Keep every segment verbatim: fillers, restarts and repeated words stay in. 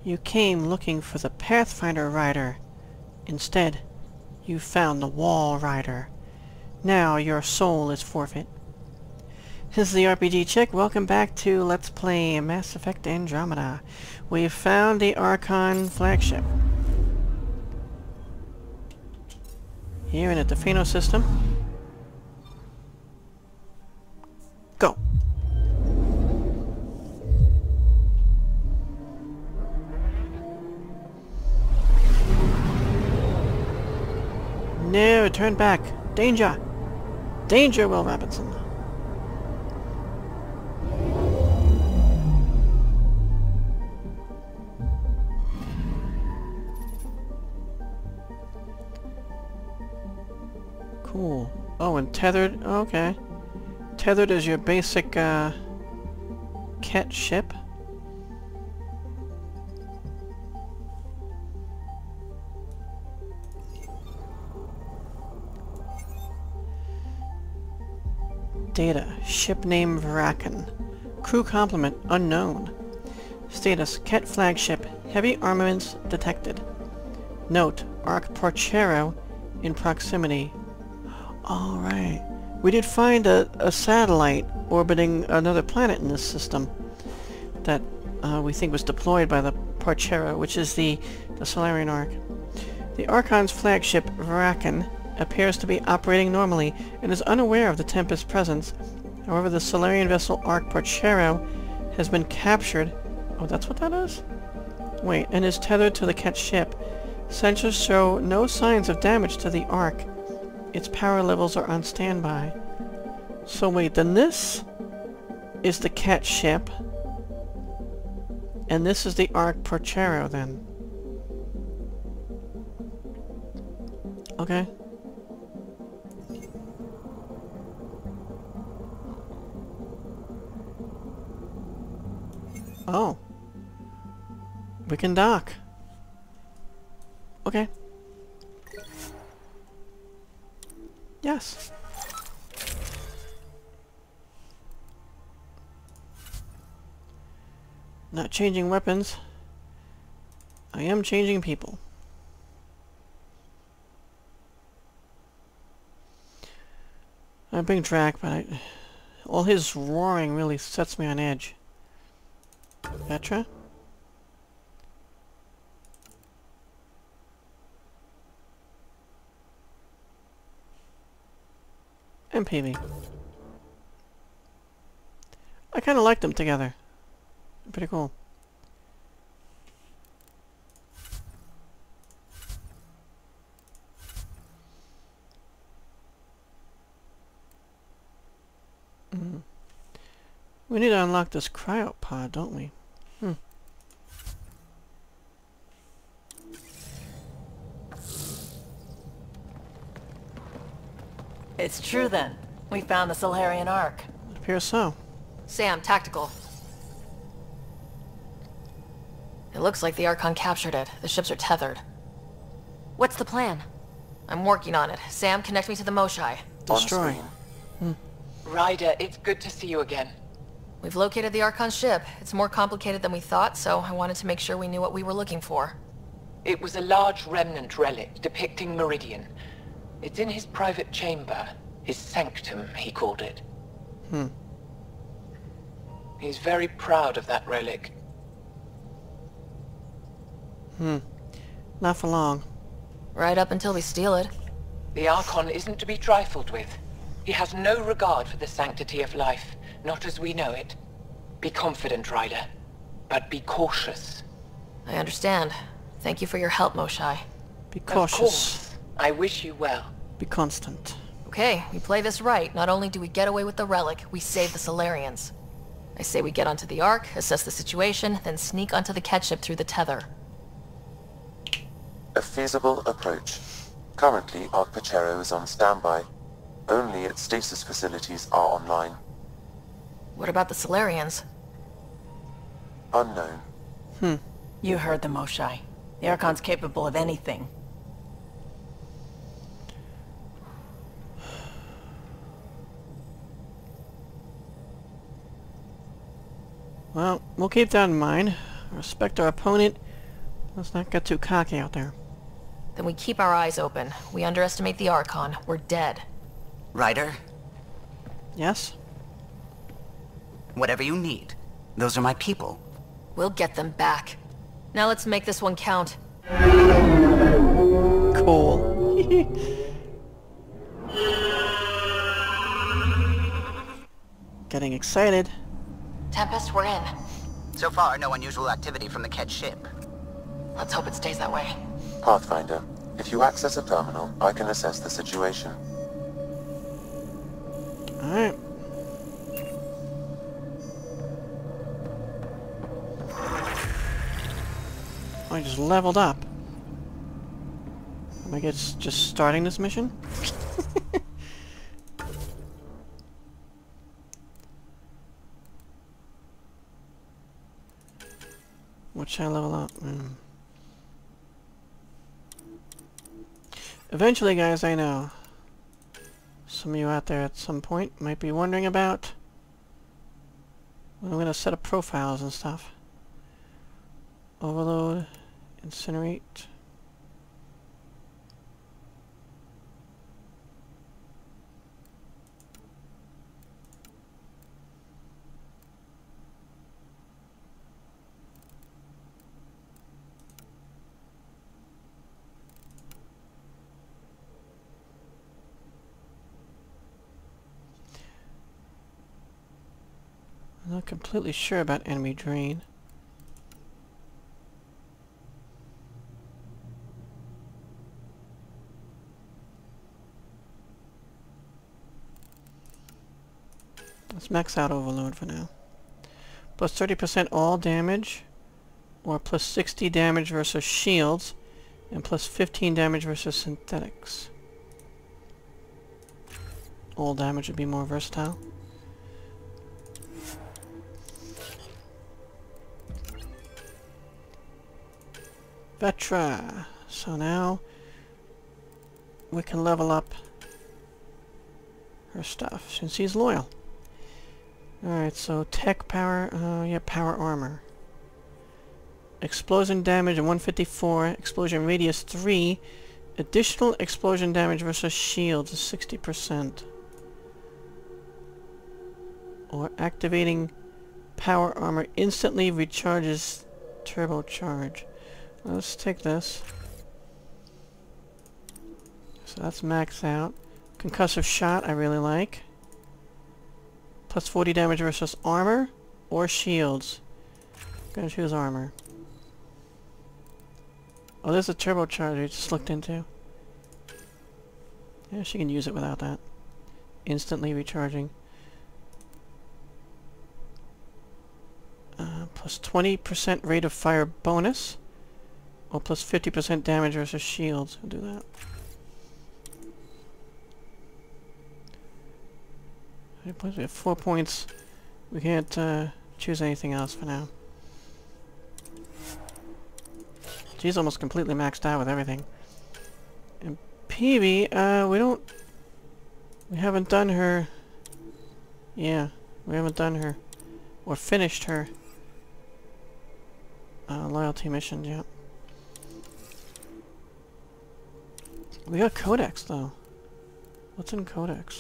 You came looking for the Pathfinder Rider. Instead, you found the Wall Rider. Now your soul is forfeit. This is the R P G Chick. Welcome back to Let's Play Mass Effect Andromeda. We've found the Archon flagship. Here in the Defino system. Go! No, turn back! Danger! Danger, Will Robinson! Cool. Oh, and tethered. Oh, okay. Tethered is your basic, uh... cat ship. Data. Ship name Vraken. Crew complement unknown. Status. Ket flagship. Heavy armaments detected. Note. Arc Porchero in proximity. Alright. We did find a, a satellite orbiting another planet in this system that uh, we think was deployed by the Porchero, which is the, the Solarian Arc. The Archon's flagship, Vraken, appears to be operating normally and is unaware of the Tempest's presence. However, the Solarian vessel Arc Porchero has been captured. Oh, that's what that is? Wait, and is tethered to the Ket ship. Sensors show no signs of damage to the Arc. Its power levels are on standby. So wait, then this is the Ket ship, and this is the Arc Porchero then. Okay. Oh. We can dock. Okay. Yes. Not changing weapons. I am changing people. I bring Drac, but I, all his roaring really sets me on edge. Petra? And P V. I kind of like them together. Pretty cool. Mm. We need to unlock this cryopod, don't we? Hmm. It's true then. We found the Solarian Arc. It appears so. S A M, tactical. It looks like the Archon captured it. The ships are tethered. What's the plan? I'm working on it. S A M, connect me to the Moshai. Destroy. Hmm. Ryder, it's good to see you again. We've located the Archon ship. It's more complicated than we thought, so I wanted to make sure we knew what we were looking for. It was a large remnant relic depicting Meridian. It's in his private chamber. His sanctum, he called it. Hmm. He's very proud of that relic. Hmm. Not for long. Right up until we steal it. The Archon isn't to be trifled with. He has no regard for the sanctity of life, not as we know it. Be confident, Ryder, but be cautious. I understand. Thank you for your help, Moshai. Be cautious. Of course. I wish you well. Be constant. Okay, we play this right. Not only do we get away with the relic, we save the Solarians. I say we get onto the Ark, assess the situation, then sneak onto the Ket ship through the tether. A feasible approach. Currently, Arc Porchero is on standby. Only its stasis facilities are online. What about the Solarians? Unknown. Hmm. You heard the Moshai. The Archon's capable of anything. Well, we'll keep that in mind. Respect our opponent, Let's not get too cocky out there. Then we keep our eyes open. We underestimate the Archon. We're dead. Ryder, Yes? whatever you need. Those are my people. We'll get them back. Now let's make this one count. Cool. Getting excited. Tempest, we're in. So far, no unusual activity from the Kedge ship. Let's hope it stays that way. Pathfinder, if you access a terminal, I can assess the situation. Alright. I just leveled up. Am I just, just starting this mission? What should I level up? Mm. Eventually, guys, I know. Some of you out there at some point might be wondering about when I'm going to set up profiles and stuff. Overload, incinerate. I'm not completely sure about enemy drain. Let's max out overload for now. Plus thirty percent all damage, or plus sixty damage versus shields, and plus fifteen damage versus synthetics. All damage would be more versatile. Vetra. So now we can level up her stuff since he's loyal. Alright, so tech power, uh, yeah, power armor. Explosion damage one fifty-four, explosion radius three, additional explosion damage versus shields is sixty percent. Or activating power armor instantly recharges turbocharge. Let's take this. So that's maxed out. Concussive shot I really like. Plus forty damage versus armor or shields. I'm gonna choose armor. Oh, there's a turbocharger I just looked into. Yeah, she can use it without that. Instantly recharging. Uh, plus twenty percent rate of fire bonus. Or plus fifty percent damage versus shields. We'll do that. We have four points. We can't uh, choose anything else for now. She's almost completely maxed out with everything. And Peavy, uh, we don't... We haven't done her... Yeah, we haven't done her. Or finished her... Uh, loyalty mission yet. We got Codex, though. What's in Codex?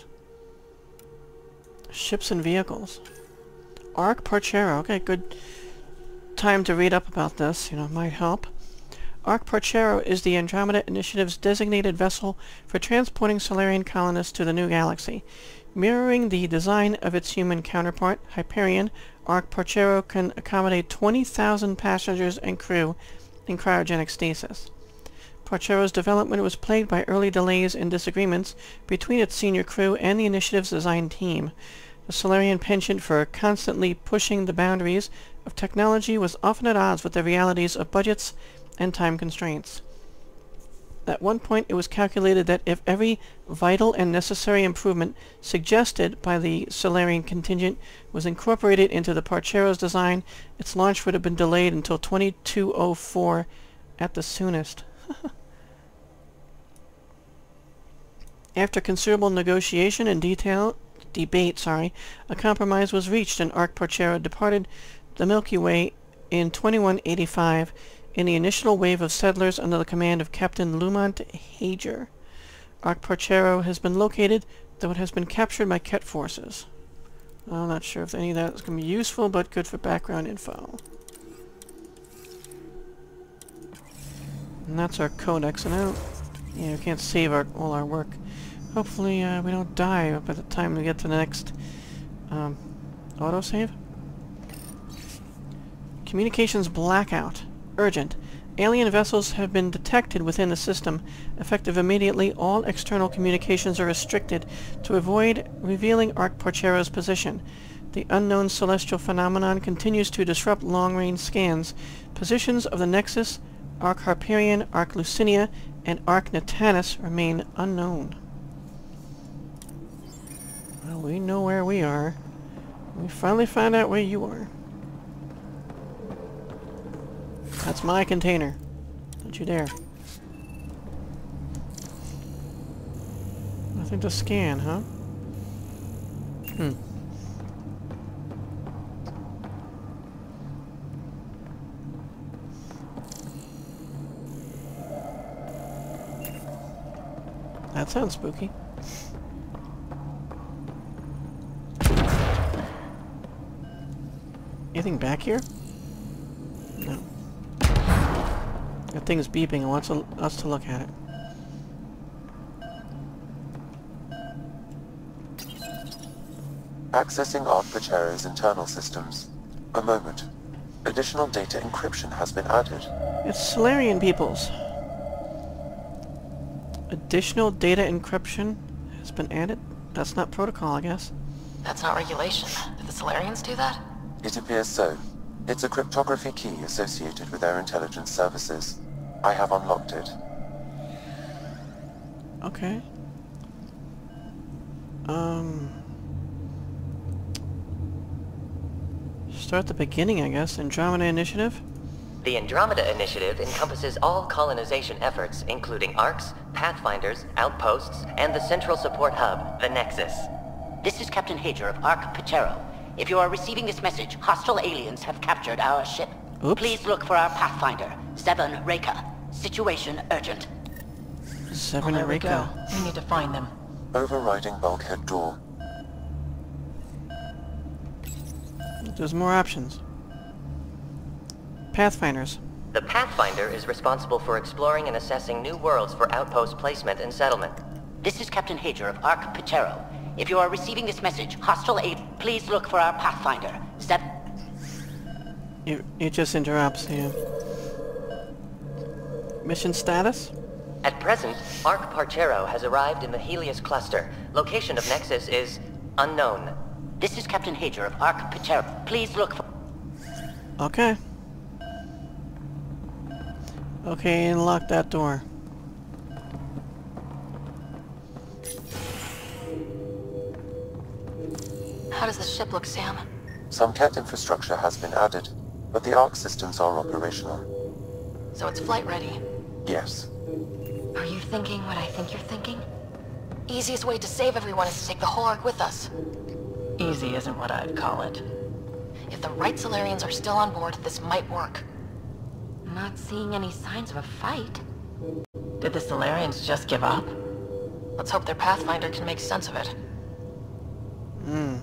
Ships and vehicles. Arc Parchero. Okay, good time to read up about this. You know, might help. Arc Parchero is the Andromeda Initiative's designated vessel for transporting Solarian colonists to the new galaxy. Mirroring the design of its human counterpart, Hyperion, Arc Parchero can accommodate twenty thousand passengers and crew in cryogenic stasis. Parchero's development was plagued by early delays and disagreements between its senior crew and the Initiative's design team. The Solarian penchant for constantly pushing the boundaries of technology was often at odds with the realities of budgets and time constraints. At one point, it was calculated that if every vital and necessary improvement suggested by the Solarian contingent was incorporated into the Parchero's design, its launch would have been delayed until twenty-two oh four at the soonest. After considerable negotiation and detail, debate, sorry, a compromise was reached and Arc Parchero departed the Milky Way in twenty-one eighty-five in the initial wave of settlers under the command of Captain Lumont Hager. Arch-Porchero has been located, though it has been captured by Ket forces. I'm not sure if any of that is going to be useful, but good for background info. And that's our codex, and I don't... Yeah, we can't save our, all our work. Hopefully uh, we don't die by the time we get to the next um, autosave. Communications blackout. Urgent. Alien vessels have been detected within the system. Effective immediately, all external communications are restricted to avoid revealing Arch-Porchero's position. The unknown celestial phenomenon continues to disrupt long-range scans. Positions of the Nexus, Arch-Harperion, Arch-Lucinia, and Arch-Natanus remain unknown. Well, we know where we are. We finally found out where you are. That's my container. Don't you dare. Nothing to scan, huh? Hmm. That sounds spooky. Anything back here? No. That thing's beeping and wants us to look at it. Accessing Arch-Porchero's internal systems. A moment. Additional data encryption has been added. It's Solarian peoples. Additional data encryption has been added? That's not protocol, I guess. That's not regulation. Did the Solarians do that? It appears so. It's a cryptography key associated with their intelligence services. I have unlocked it. Okay. Um... Start at the beginning, I guess. Andromeda Initiative? The Andromeda Initiative encompasses all colonization efforts, including ARCs, Pathfinders, outposts, and the central support hub, the Nexus. This is Captain Hager of Arch-Porchero. If you are receiving this message, hostile aliens have captured our ship. Oops. Please look for our Pathfinder, Seven Reka. Situation urgent. Seven Oh, there we Reka. go. We need to find them. Overriding bulkhead door. There's more options. Pathfinders. The Pathfinder is responsible for exploring and assessing new worlds for outpost placement and settlement. This is Captain Hager of Arch-Porchero. If you are receiving this message, hostile aid, please look for our Pathfinder. Step. It, it just interrupts, yeah. Mission status? At present, Arch-Porchero has arrived in the Helios cluster. Location of Nexus is unknown. This is Captain Hager of Arch-Porchero. Please look for... Okay. Okay, unlock that door. How does the ship look, Sam? Some Ket infrastructure has been added, but the Arc systems are operational. So it's flight ready. Yes. Are you thinking what I think you're thinking? Easiest way to save everyone is to take the whole Ark with us. Easy isn't what I'd call it. If the right Solarians are still on board, this might work. Not seeing any signs of a fight. Did the Solarians just give up? Let's hope their Pathfinder can make sense of it. Hmm.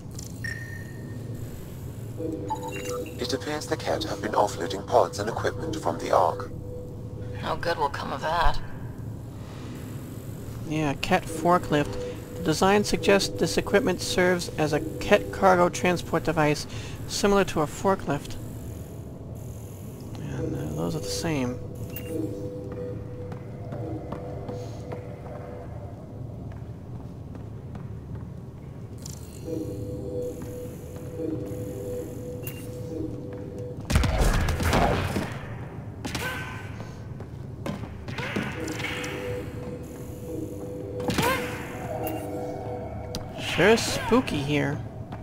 It appears the Ket have been offloading pods and equipment from the Ark. No good will come of that. Yeah, Ket forklift. The design suggests this equipment serves as a Ket cargo transport device similar to a forklift. And uh, those are the same. Sure is spooky here.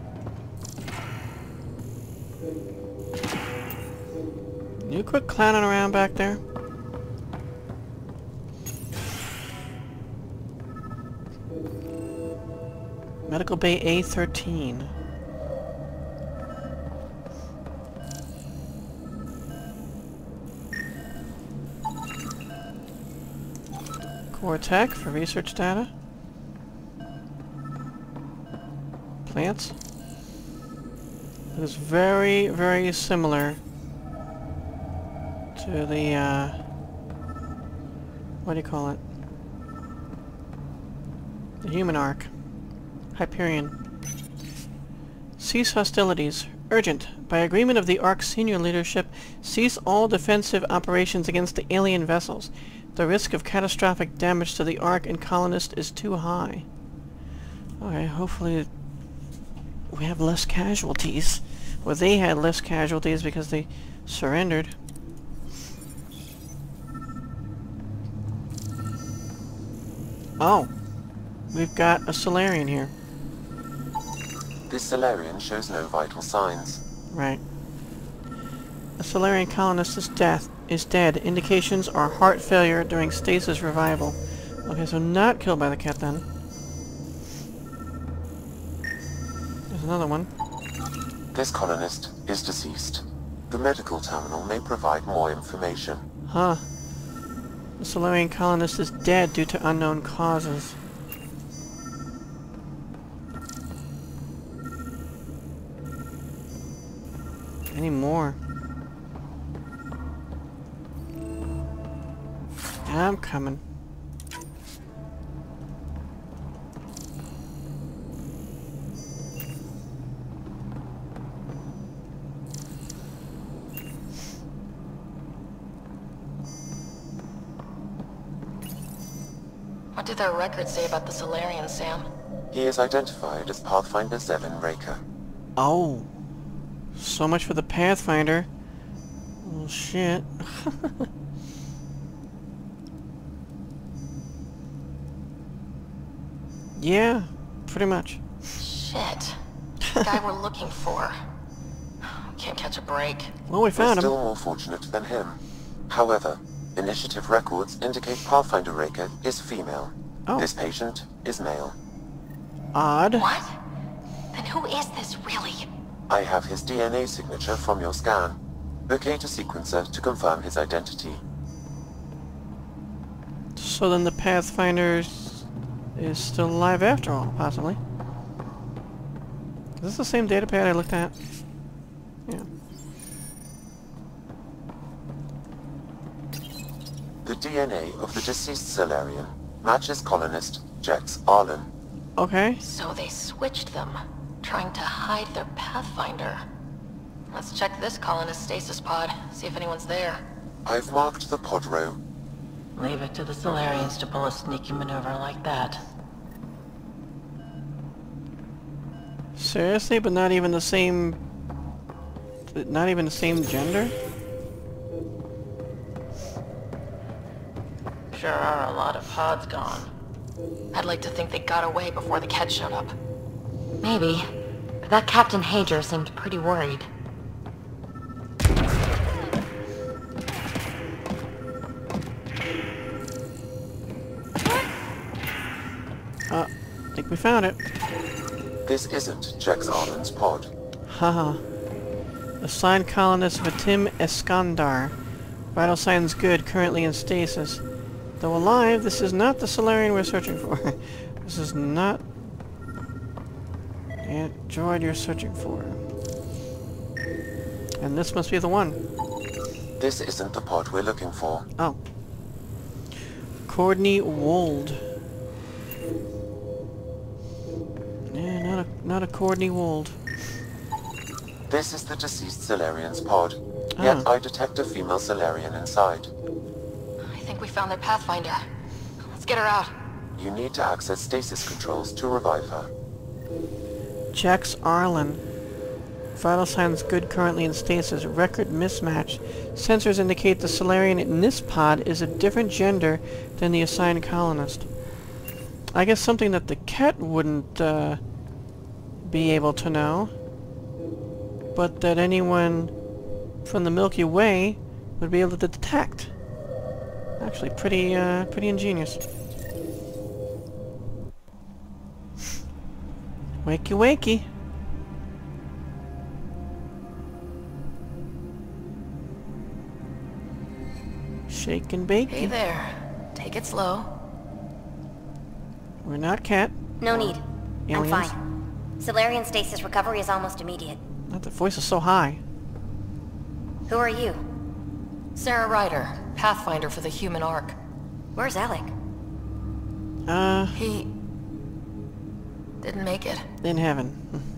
You quit clowning around back there? Medical Bay A thirteen. Core tech for research data. Plants. It is very, very similar to the, uh, what do you call it? The human arc. Hyperion. Cease hostilities. Urgent. By agreement of the Ark senior leadership, cease all defensive operations against the alien vessels. The risk of catastrophic damage to the Ark and colonists is too high. Okay, hopefully we have less casualties. Well, they had less casualties because they surrendered. Oh, we've got a Solarian here. This Solarian shows no vital signs. Right. A Solarian colonist is death is dead. Indications are heart failure during stasis revival. Okay, so not killed by the cat then. There's another one. This colonist is deceased. The medical terminal may provide more information. Huh. The Solarian colonist is dead due to unknown causes. Any more? I'm coming. What do their records say about the Solarian, Sam? He is identified as Pathfinder seven Raker. Oh. So much for the Pathfinder. Well, shit. Yeah, pretty much. Shit. The guy we're looking for. Can't catch a break. Well, we We're found him. still more fortunate than him. However, initiative records indicate Pathfinder Raker is female. Oh. This patient is male. Odd. What? Then who is this, really? I have his D N A signature from your scan. Locate a sequencer to confirm his identity. So then the Pathfinder is still alive after all, possibly. Is this the same datapad I looked at? Yeah. The D N A of the deceased Solarian matches colonist Jex Arlen. Okay. So they switched them, trying to hide their Pathfinder. Let's check this colonist stasis pod, see if anyone's there. I've marked the pod row. Leave it to the Solarians to pull a sneaky maneuver like that. Seriously, but not even the same... Not even the same gender? Sure are a lot of pods gone. I'd like to think they got away before the Ket showed up. Maybe. But that Captain Hager seemed pretty worried. Uh, I think we found it. This isn't Jex Arlen's pod. Haha. Assigned colonist Vatim Eskandar. Vital signs good, currently in stasis. Though alive, this is not the Solarian we're searching for. This is not the droid you're searching for. And this must be the one. This isn't the pod we're looking for. Oh. Courtney Wold. Yeah, not a not a Courtney Wold. This is the deceased Solarian's pod. Ah. Yet I detect a female Solarian inside. I think we found their Pathfinder. Let's get her out. You need to access stasis controls to revive her. Jex Arlen. Vital signs good, currently in stasis. Record mismatch. Sensors indicate the Solarian in this pod is a different gender than the assigned colonist. I guess something that the Ket wouldn't uh, be able to know, but that anyone from the Milky Way would be able to detect. Actually, pretty, uh, pretty ingenious. Wakey wakey. Shake and bake. Hey there. Take it slow. We're not Cat. No need. Aliens. I'm fine. Solarian stasis recovery is almost immediate. Not the voice is so high. Who are you? Sarah Ryder, Pathfinder for the human Ark. Where's Alec? Uh, He... didn't make it. in heaven.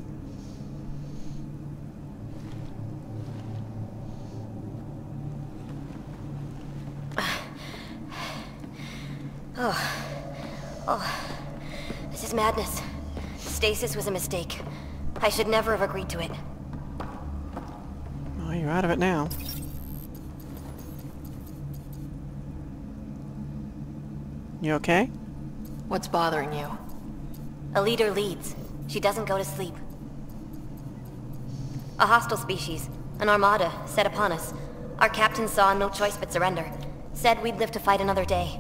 Oh. Oh. This is madness. Stasis was a mistake. I should never have agreed to it. Oh, you're out of it now. You okay? What's bothering you? A leader leads. She doesn't go to sleep. A hostile species, an armada, set upon us. Our captain saw no choice but surrender. Said we'd live to fight another day.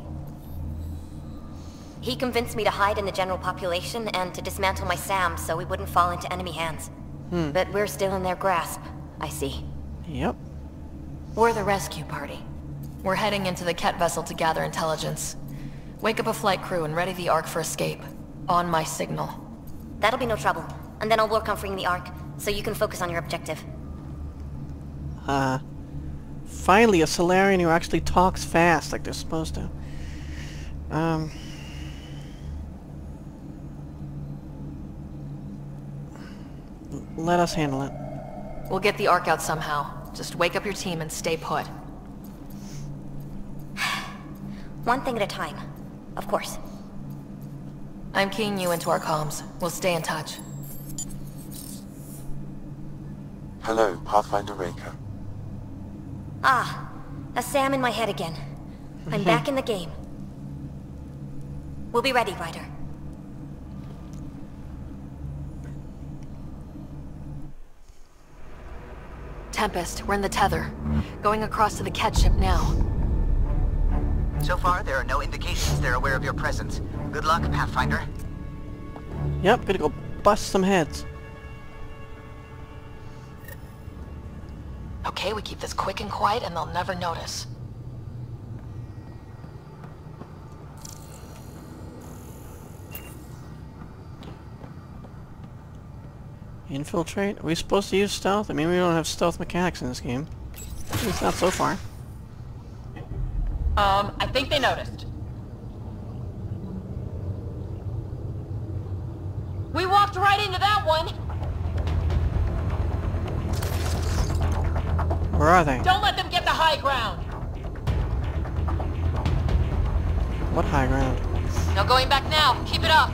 He convinced me to hide in the general population and to dismantle my S A M so we wouldn't fall into enemy hands. Hmm. But we're still in their grasp, I see. Yep. We're the rescue party. We're heading into the Ket vessel to gather intelligence. Wake up a flight crew and ready the Ark for escape. On my signal. That'll be no trouble. And then I'll work on freeing the Ark, so you can focus on your objective. Uh, finally a Solarian who actually talks fast like they're supposed to. Um... Let us handle it. We'll get the Ark out somehow. Just wake up your team and stay put. One thing at a time. Of course. I'm keying you into our comms. We'll stay in touch. Hello, Pathfinder Raker. Ah, a S A M in my head again. I'm back in the game. We'll be ready, Ryder. Tempest, we're in the tether. Going across to the Ket ship now. So far, there are no indications they're aware of your presence. Good luck, Pathfinder. Yep, gonna go bust some heads. Okay, we keep this quick and quiet and they'll never notice. Infiltrate? Are we supposed to use stealth? I mean, we don't have stealth mechanics in this game. At least not so far. Um, I think they noticed. We walked right into that one! Where are they? Don't let them get the high ground! What high ground? No going back now. Keep it up.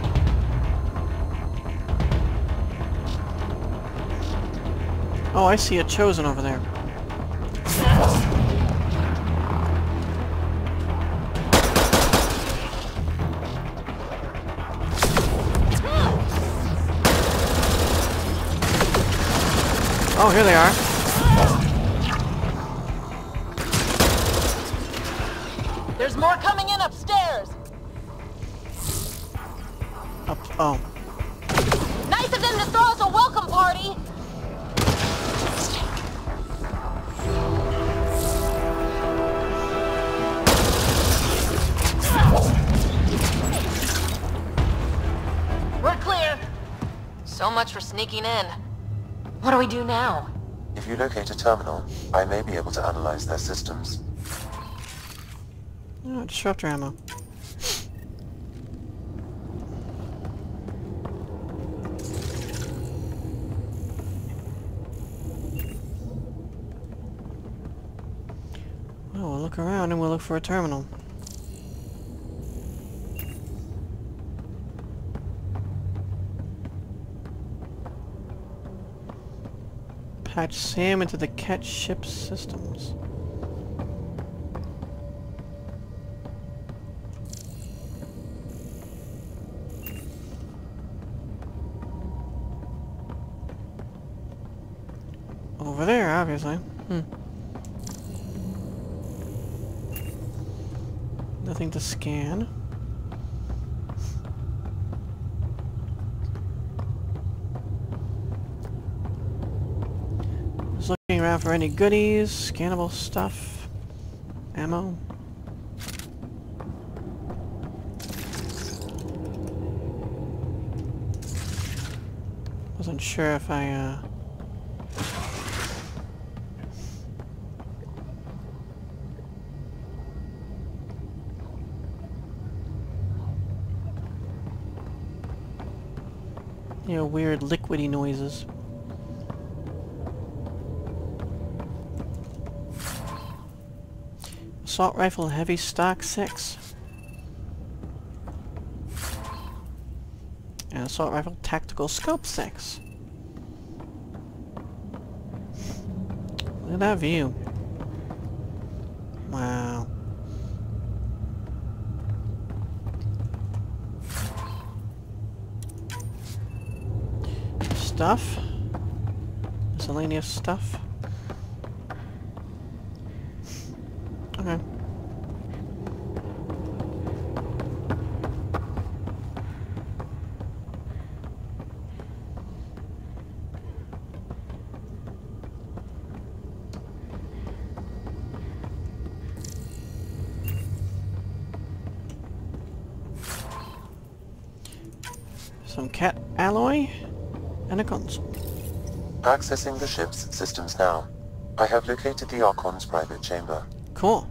Oh, I see a Chosen over there. Oh, here they are. There's more coming in upstairs! Up. Oh. Nice of them to throw us a welcome party! We're clear! So much for sneaking in. What do we do now? If you locate a terminal, I may be able to analyze their systems. Oh, disruptor ammo. Well, we'll look around and we'll look for a terminal. Patch S A M into the Ket ship systems. Over there, obviously. Hmm. Nothing to scan. Just looking around for any goodies, scannable stuff, ammo. Wasn't sure if I, uh... you know, weird liquidy noises. Assault rifle heavy stock six. And assault rifle tactical scope six. Look at that view. Wow. Stuff. Miscellaneous stuff. Okay. Some cat alloy and a console. Accessing the ship's systems now. I have located the Archon's private chamber. Cool.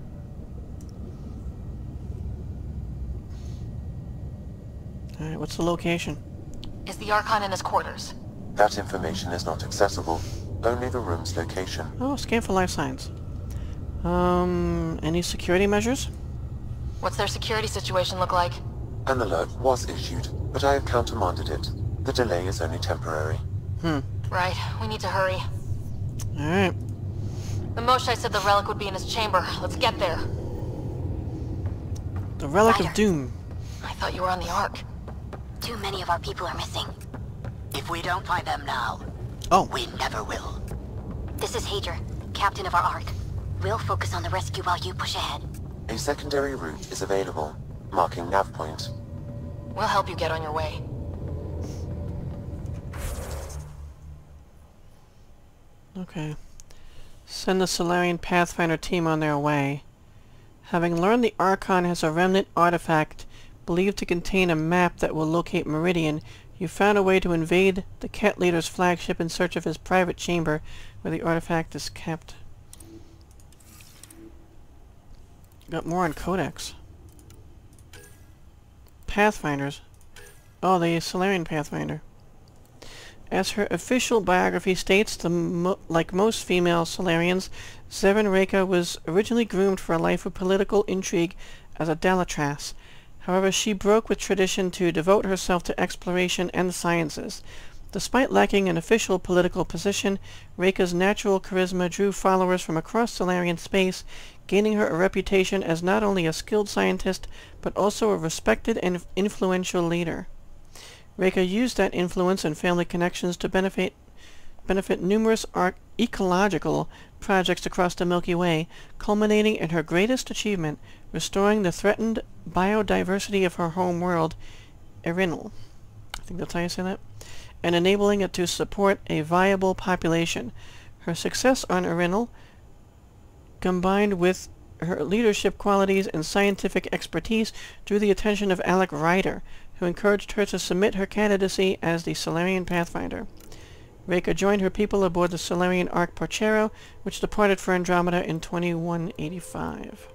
Alright, what's the location? Is the Archon in his quarters? That information is not accessible. Only the room's location. Oh, scan for life signs. Um, any security measures? What's their security situation look like? An alert was issued, but I have countermanded it. The delay is only temporary. Hmm. Right, we need to hurry. Alright. The Moshai said the relic would be in his chamber. Let's get there. The Relic Ryder. of Doom. I thought you were on the Ark. Too many of our people are missing. If we don't find them now, Oh. we never will. This is Hager, captain of our Ark. We'll focus on the rescue while you push ahead. A secondary route is available, marking nav point. We'll help you get on your way. Okay. Send the Solarian Pathfinder team on their way. Having learned the Archon has a remnant artifact believed to contain a map that will locate Meridian, you found a way to invade the Ket Leader's flagship in search of his private chamber where the artifact is kept. Got more on Codex. Pathfinders. Oh, the Solarian Pathfinder. As her official biography states, the mo like most female Solarians, Zevran Reka was originally groomed for a life of political intrigue as a Dalatras. However, she broke with tradition to devote herself to exploration and the sciences. Despite lacking an official political position, Reka's natural charisma drew followers from across Solarian space, gaining her a reputation as not only a skilled scientist, but also a respected and influential leader. Reka used that influence and family connections to benefit benefit numerous ecological projects across the Milky Way, culminating in her greatest achievement, restoring the threatened biodiversity of her home world, Erinal. I think that's how you say that. And enabling it to support a viable population. Her success on Erinal, combined with her leadership qualities and scientific expertise, drew the attention of Alec Ryder, who encouraged her to submit her candidacy as the Solarian Pathfinder. Reka joined her people aboard the Solarian Ark Porchero, which departed for Andromeda in twenty-one eighty-five.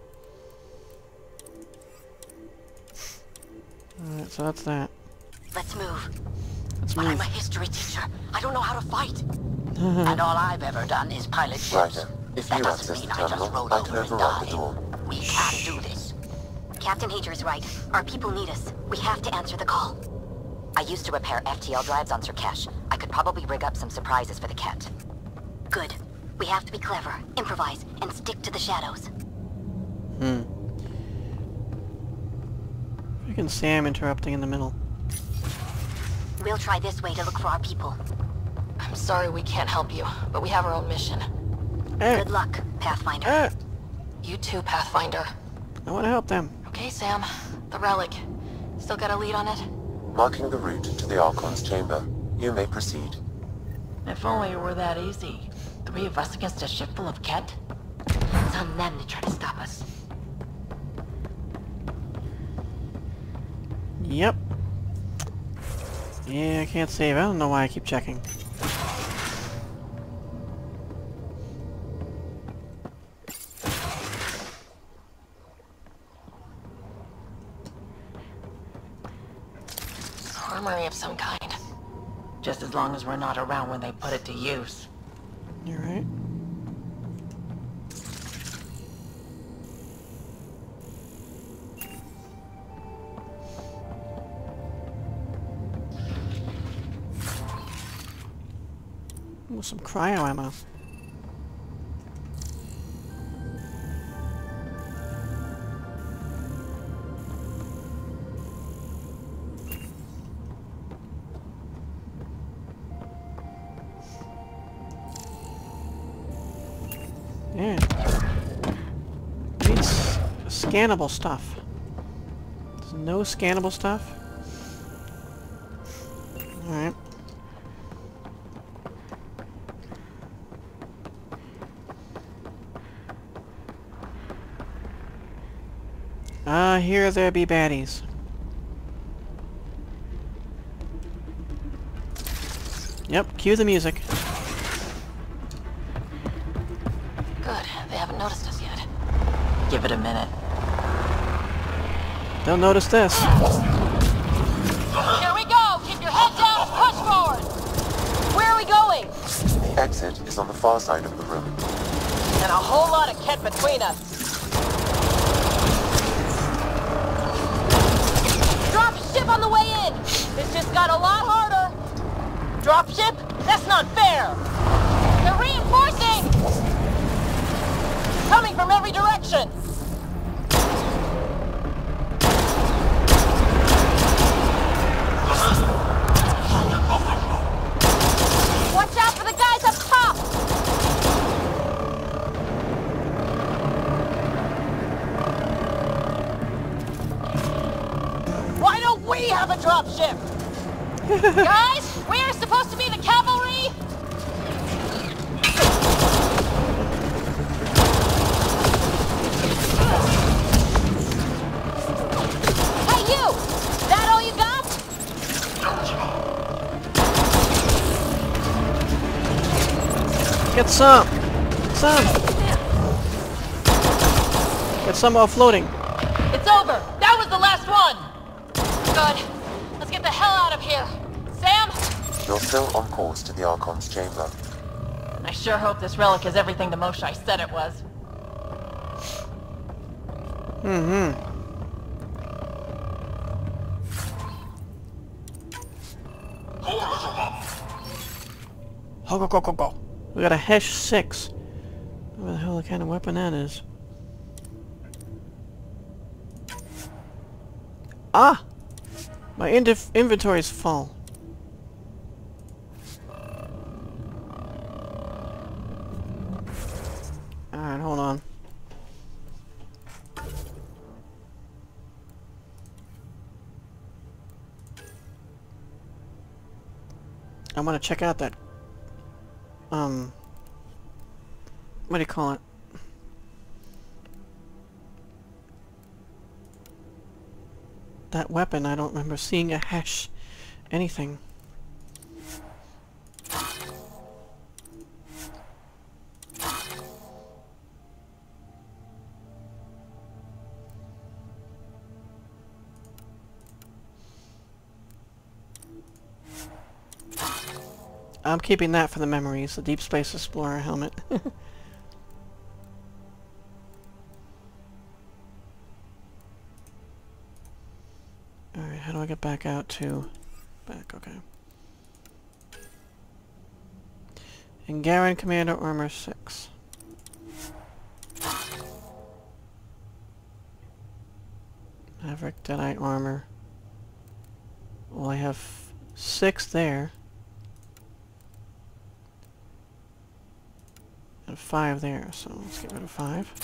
Alright, so that's that. Let's move. Let's But move. I'm a history teacher. I don't know how to fight. And all I've ever done is pilot ships. Ryder, if That you doesn't access the mean I just terminal, roll I can over and override the die. door. We can't do this. Captain Hager is right. Our people need us. We have to answer the call. I used to repair F T L drives on Surkesh. I could probably rig up some surprises for the Ket. Good. We have to be clever, improvise, and stick to the shadows. Hmm. Freaking Sam interrupting in the middle. We'll try this way to look for our people. I'm sorry we can't help you, but we have our own mission. Hey! Good luck, Pathfinder. Ah! You too, Pathfinder. I want to help them. Okay, Sam. The relic. Still got a lead on it? Marking the route to the Archon's chamber. You may proceed. If only it were that easy. Three of us against a ship full of Ket? It's on them to try to stop us. Yep. Yeah, I can't save. I don't know why I keep checking. Armory of some kind. Just as long as we're not around when they put it to use. You're right. Ooh, some cryo ammo. Yeah. Needs scannable stuff. There's no scannable stuff? Alright. Ah, uh, here there be baddies. Yep, cue the music. Good, they haven't noticed us yet. Give it a minute. They'll notice this. Here we go! Keep your head down and push forward! Where are we going? The exit is on the far side of the room. And a whole lot of kit between us. Drop ship on the way in! This just got a lot harder! Dropship? That's not fair! They're reinforcing! Coming from every direction! Watch out for the guys up top! Why don't we have a dropship? Guys, we're supposed to be the cavalry! Hey you! That all you got? Get some! Some! Get some offloading. It's over! That was the last one! Good. Let's get the hell out of here. Sam? You're still on course to the Archon's chamber. I sure hope this relic is everything the Moshai said it was. Mm-hmm. Go, go, go, go, go. We got a Hesh six. What the hell kind of weapon that is? Ah! My inventory is full. Alright, hold on. I want to check out that, um, what do you call it? That weapon, I don't remember seeing a hash anything. I'm keeping that for the memories, the Deep Space Explorer helmet. Alright, how do I get back out to... back, okay. And Garen Commander Armor six. Maverick Deadeye Armor. Well, I have six there. And five there, so let's get rid of five.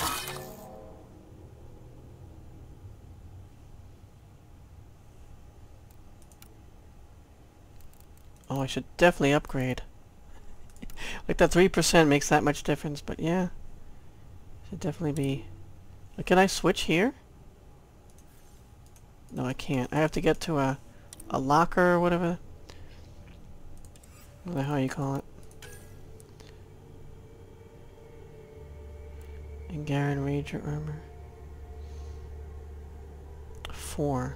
Oh, I should definitely upgrade. Like that three percent makes that much difference, but yeah. Should definitely be... Like, can I switch here? No, I can't. I have to get to a, a locker or whatever. What the hell you call it? And Garen Ranger armor. Four.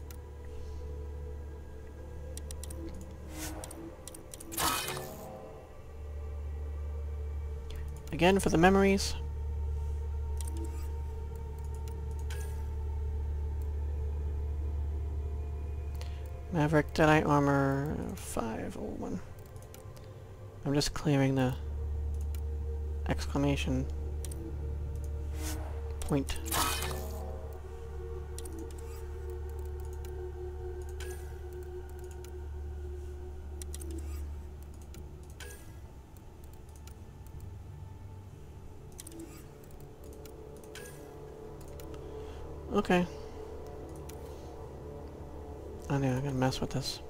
Again for the memories. Maverick Deadeye armor five oh one. I'm just clearing the exclamation point. Okay. I know, I'm gonna mess with this.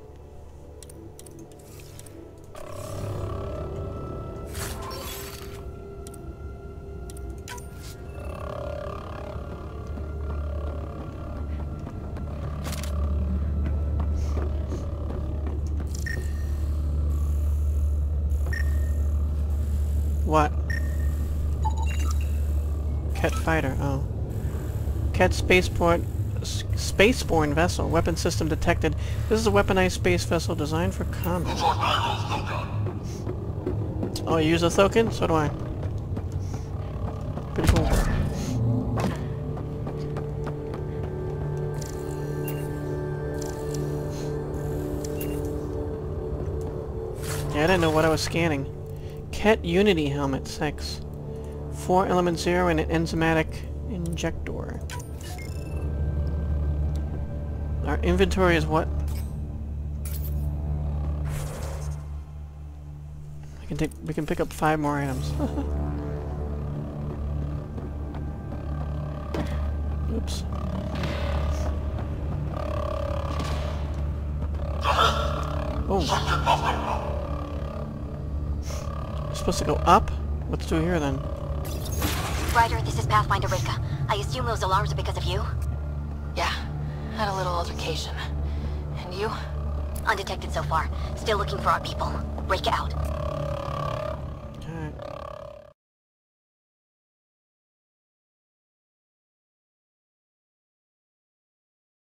What? Ket fighter, oh. Ket spaceport, spaceborne vessel. Weapon system detected. This is a weaponized space vessel designed for combat. Oh, you use a token? So do I. Pretty cool. Yeah, I didn't know what I was scanning. Ket Unity helmet, six. Four element zero and an enzymatic injector. Our inventory is what? We can take. We can pick up five more items. Oops. Oh. We're supposed to go up? Let's do here then. Ryder, this is Pathfinder Rika. I assume those alarms are because of you? Yeah, had a little altercation. And you? Undetected so far. Still looking for our people. Break it out.